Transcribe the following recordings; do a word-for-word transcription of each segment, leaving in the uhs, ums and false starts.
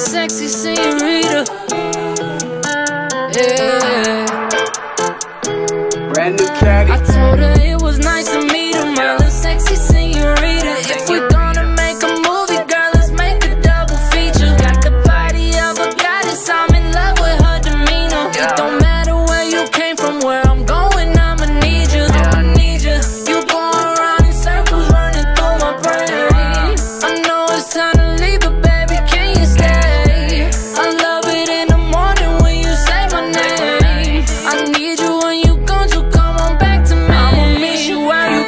sexy señorita. Yeah. Brand new caddy. I told her it was nice to meet her, my little sexy señorita. If we're gonna make a movie, girl, let's make a double feature. Got the body of a goddess, I'm in love with her demeanor. It don't matter where you came from, where I'm going, I'ma need you. I'ma need you. You going around in circles, running through my brain. I know it's time to leave, but baby, can you stay? I love it in the morning when you say my name. I need you when you gone, so come on back to me. I'ma miss you while you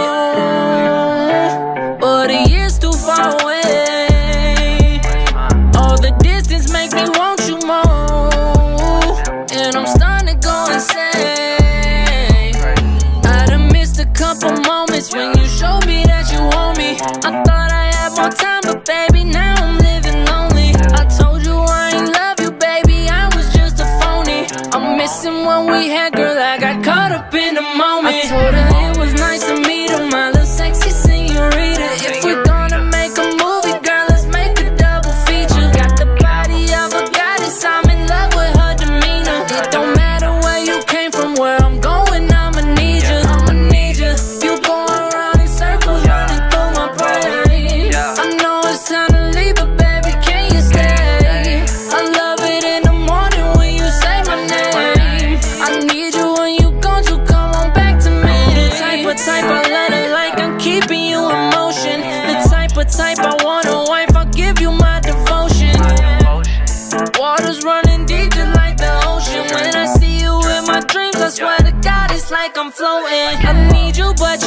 gone, but a year's too far away. All the distance make me want you more, and I'm starting to go insane. I done missed a couple moments when you showed me that you want me. I thought I had more time, but baby, now I'm living lonely. I told you I ain't love you, baby, I was just a phony. I'm missing what we had, girl, I got caught up in the moment. I told her it was nice to meet her, my little sexy señorita. If we're gonna make a movie, girl, let's make a double feature. Got the body of a goddess, I'm in love with her demeanor. It don't matter where you came from, where I'm going, I'ma need you. I'ma need you. You going around in circles, running through my brain. I know it's time to leave, but baby, can you stay? I love it in the morning when you say my name. I need you when you gone, so come on back to me. The type of type I let it like I'm keeping you in motion. The type of type I want a wife, I'll give you my devotion. Water's running deep just like the ocean. When I see you in my dreams, I swear to God, it's like I'm floating. I need you, but